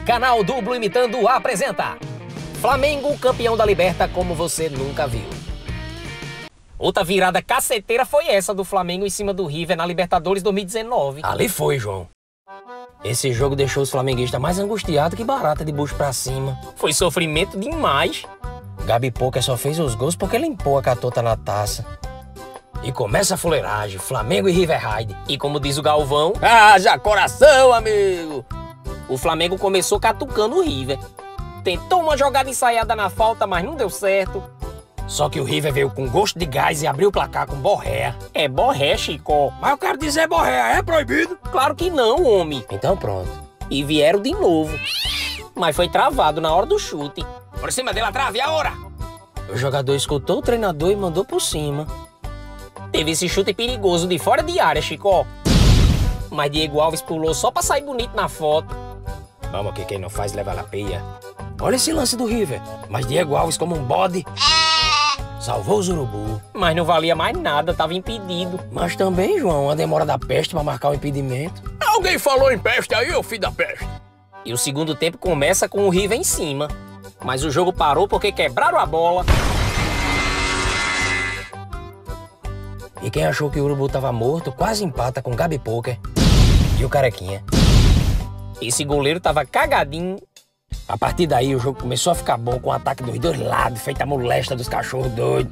Canal Duplo Imitando apresenta Flamengo campeão da Liberta como você nunca viu. Outra virada caceteira foi essa do Flamengo em cima do River na Libertadores 2019. Ali foi, João. Esse jogo deixou os flamenguistas mais angustiados que barata de bucho pra cima. Foi sofrimento demais. Gabi Poker só fez os gols porque limpou a catota na taça. E começa a fuleiragem, Flamengo e River Raid. E como diz o Galvão, haja coração, amigo! O Flamengo começou catucando o River. Tentou uma jogada ensaiada na falta, mas não deu certo. Só que o River veio com gosto de gás e abriu o placar com Borré. É Borré, Chico. Mas eu quero dizer Borré, é proibido? Claro que não, homem. Então pronto. E vieram de novo. Mas foi travado na hora do chute. Por cima dela, trave, a hora! O jogador escutou o treinador e mandou por cima. Teve esse chute perigoso de fora de área, Chico. Mas Diego Alves pulou só pra sair bonito na foto. Vamos que quem não faz leva a peia. Olha esse lance do River. Mas Diego Alves como um bode salvou os urubu. Mas não valia mais nada, tava impedido. Mas também, João, a demora da peste pra marcar o impedimento. Alguém falou em peste aí, ô filho da peste? E o segundo tempo começa com o River em cima. Mas o jogo parou porque quebraram a bola. E quem achou que o urubu tava morto quase empata com Gabi Poker e o Carequinha. Esse goleiro tava cagadinho. A partir daí o jogo começou a ficar bom com o ataque dos dois lados, feita a molesta dos cachorros doidos.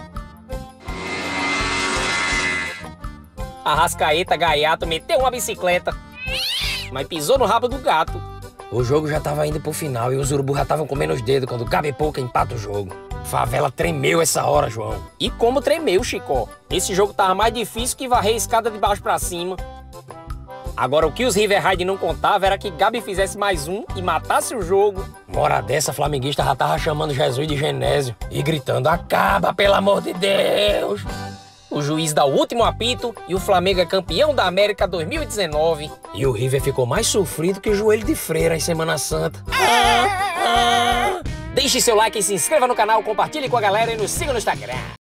Arrascaeta Gaiato meteu uma bicicleta, mas pisou no rabo do gato. O jogo já tava indo pro final e os urubus já estavam comendo os dedos quando o Gabi Poker empata o jogo. Favela tremeu essa hora, João. E como tremeu, Chico? Esse jogo tava mais difícil que varrer a escada de baixo pra cima. Agora, o que os River Raid não contavam era que Gabi fizesse mais um e matasse o jogo. Uma hora dessa, flamenguista já tava chamando Jesus de Genésio e gritando: acaba, pelo amor de Deus! O juiz dá o último apito e o Flamengo é campeão da América 2019. E o River ficou mais sofrido que o joelho de freira em Semana Santa. Deixe seu like e se inscreva no canal, compartilhe com a galera e nos siga no Instagram.